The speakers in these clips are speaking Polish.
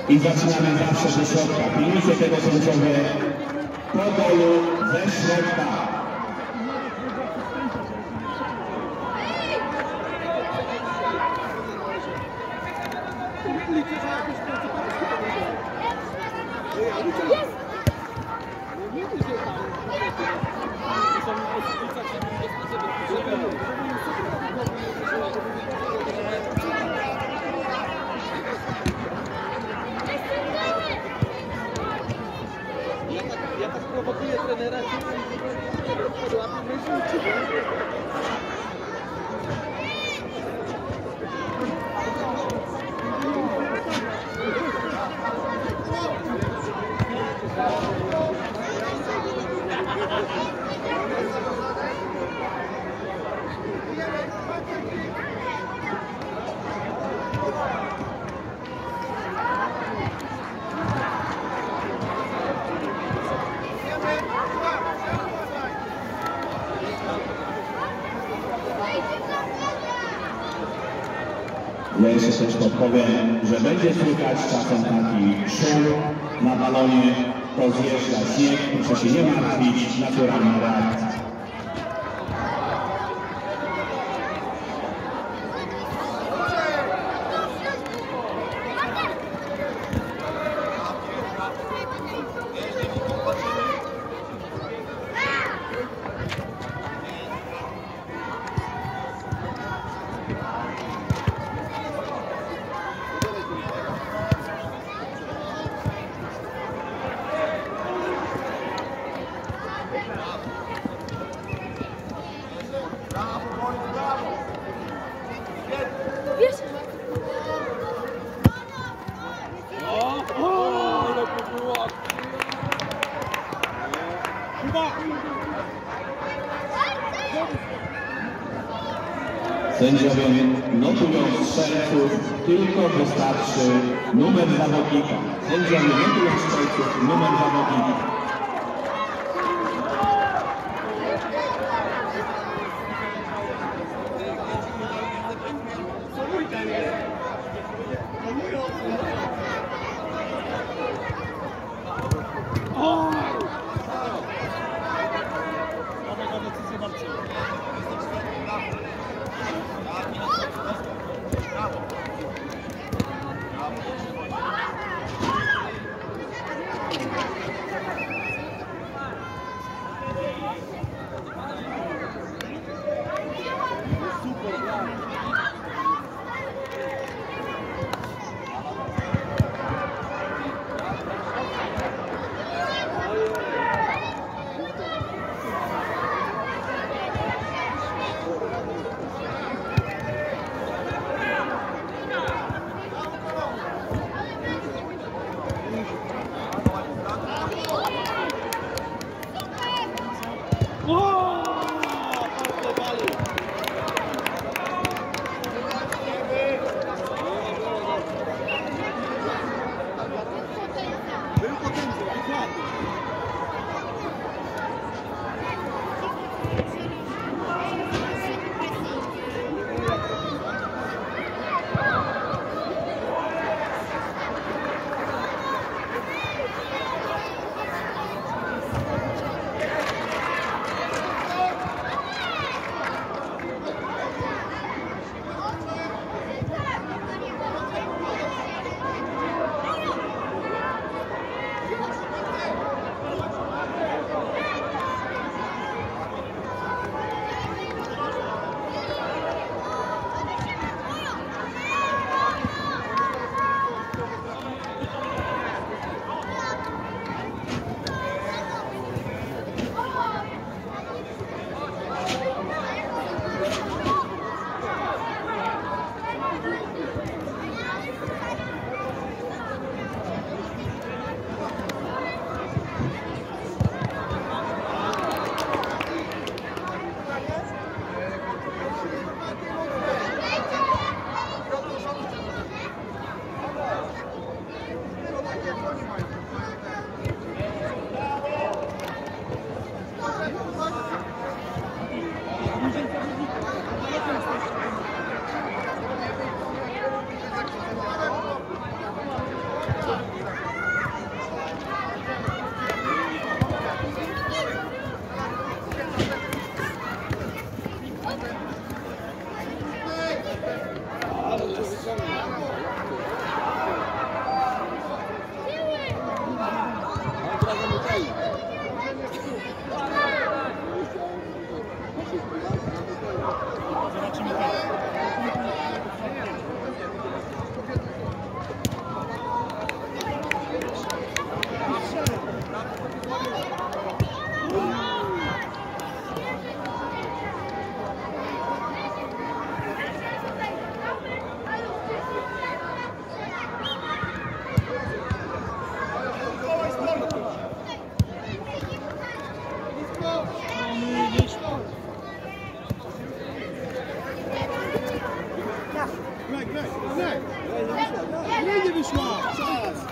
I zaczynamy zawsze ze środka. Pilnujcie tego sędziowie po golu ze środka. Ja tak prowokuję trenera, Ja jeszcze też podpowiem, że będzie słychać czasem taki szum na balonie, to zjeżdża śnieg, proszę się nie martwić, naturalna reakcja. Sędziowie notują strzelców, tylko wystarczy numer zawodnika. Sędziowie notują strzelców, numer zawodnika. Nie wyszła! Czas!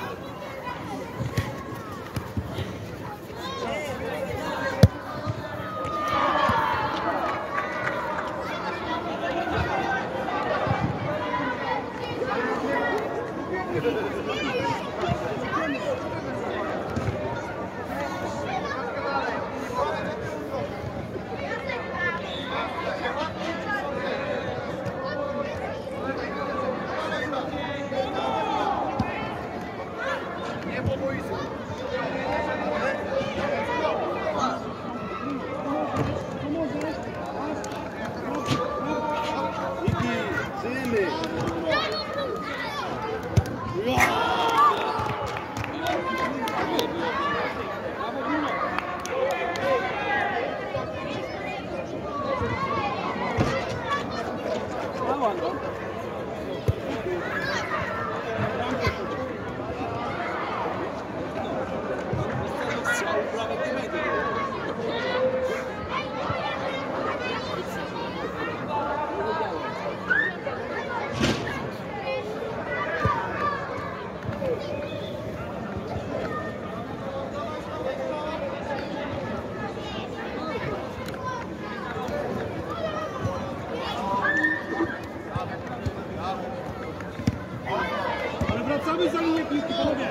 Wracamy za linię piłki, panowie!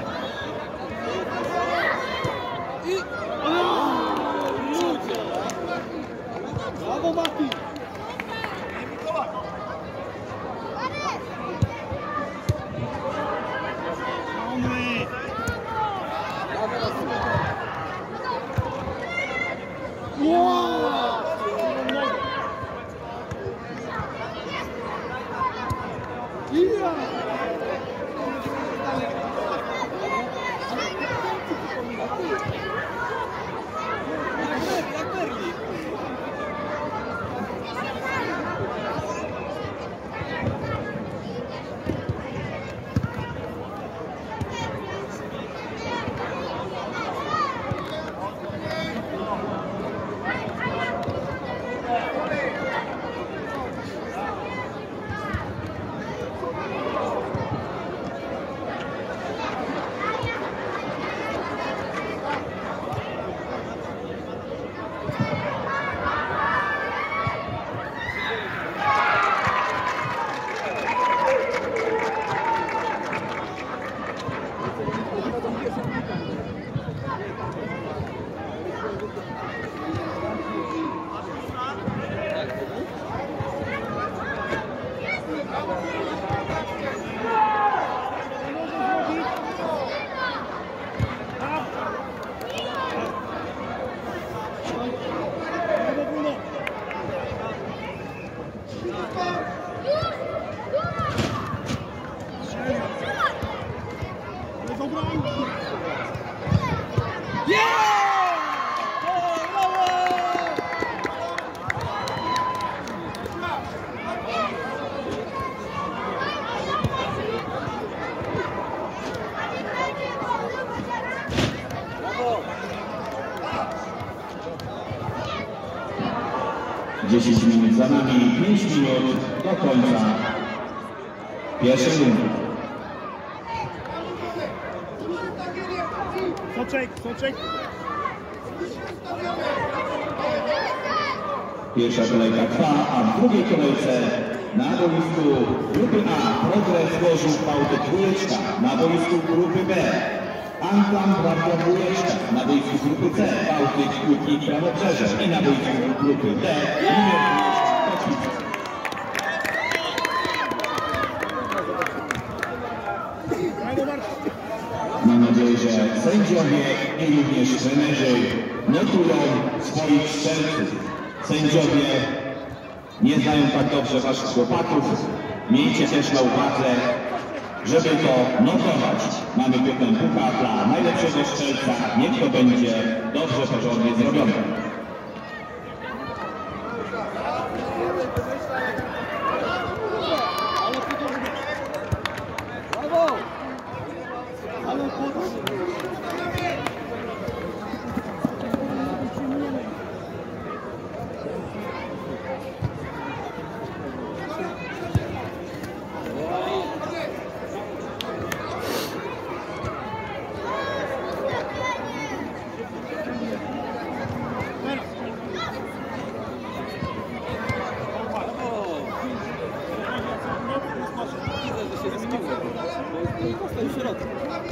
I... Ludzie! Brawo, Mati! Dziesięć minut za nami, 5 minut do końca pierwszej rundy. Soczek! Pierwsza kolejka trwa, a w drugiej kolejce na boisku grupy A Progres Gorzów Bałtyk Dwójeczka, na boisku grupy B Anklam Bratnia Dwójeczka, na boisku grupy C Bałtyk Kłótnik Prawobrzeże i na boisku grupy D Mam nadzieję, że sędziowie i również trenerzy notują swoich strzelców. Sędziowie nie znają tak dobrze waszych chłopaków. Miejcie też na uwadze, żeby to notować. Mamy piątą pucha dla najlepszego strzelca. Niech to będzie dobrze, porządnie zrobione. Zostań w środku.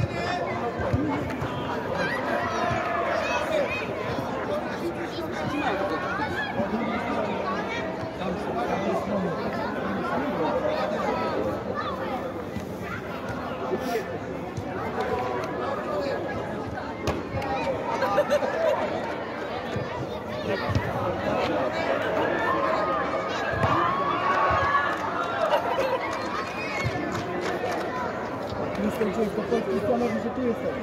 Jestem często polski, to mówi, że tu jestem.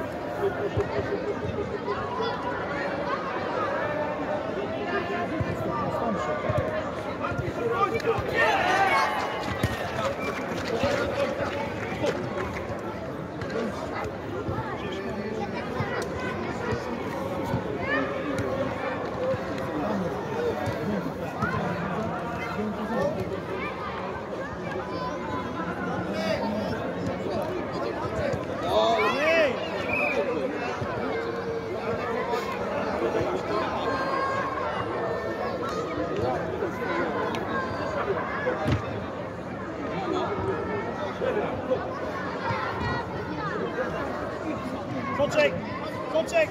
Soczek! Soczek!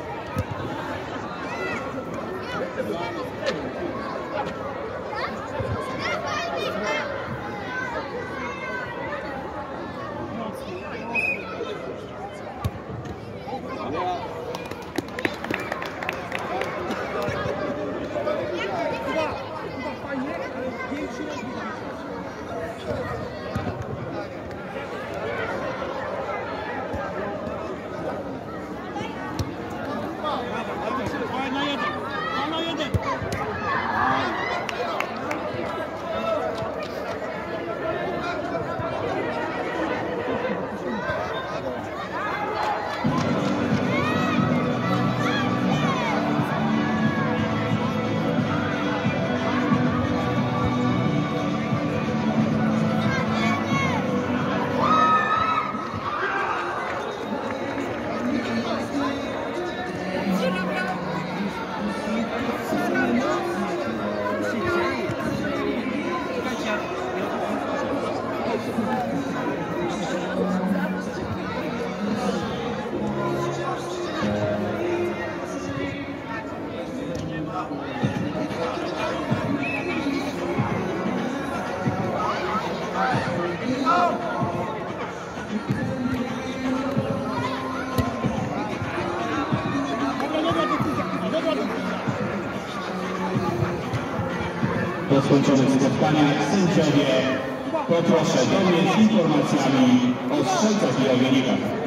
Chyba fajnie, ale większy rozwój. Po skończonych spotkaniach sędziowie poproszę do mnie z informacjami o strzelcach i ogólnikach.